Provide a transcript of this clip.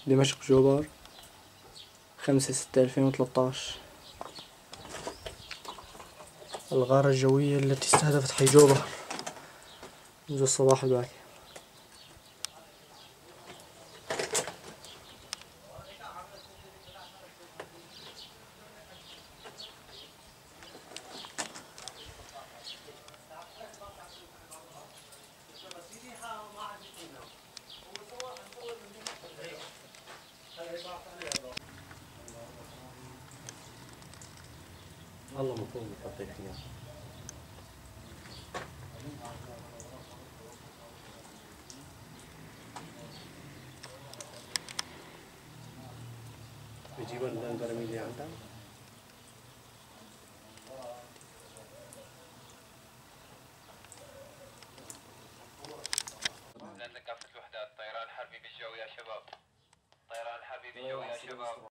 دمشق جوبر 5/6/2013. الغارة الجوية التي استهدفت حي جوبر منذ الصباح الباكر. الله مفروض يحطيك فيها. بيجيبوا البراميل اللي عندها. لأن كافة الوحدات طيران حربي بالجو يا شباب، طيران حربي بالجو يا شباب.